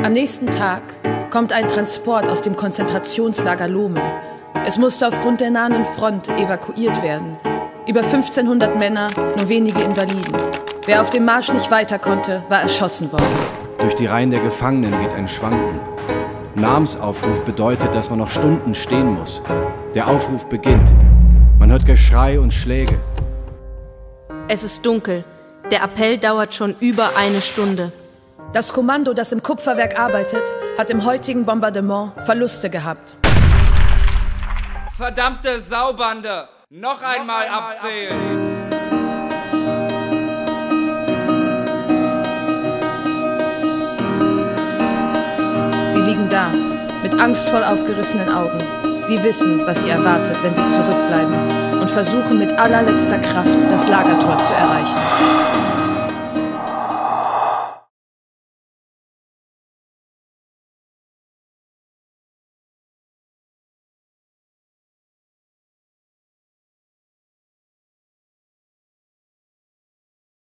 Am nächsten Tag kommt ein Transport aus dem Konzentrationslager Lohme. Es musste aufgrund der nahenden Front evakuiert werden. Über 1500 Männer, nur wenige Invaliden. Wer auf dem Marsch nicht weiter konnte, war erschossen worden. Durch die Reihen der Gefangenen geht ein Schwanken. Namensaufruf bedeutet, dass man noch Stunden stehen muss. Der Aufruf beginnt. Man hört Geschrei und Schläge. Es ist dunkel. Der Appell dauert schon über eine Stunde. Das Kommando, das im Kupferwerk arbeitet, hat im heutigen Bombardement Verluste gehabt. Verdammte Saubande! Noch einmal abzählen! Sie liegen da, mit angstvoll aufgerissenen Augen. Sie wissen, was sie erwartet, wenn sie zurückbleiben und versuchen mit allerletzter Kraft, das Lagertor zu erreichen.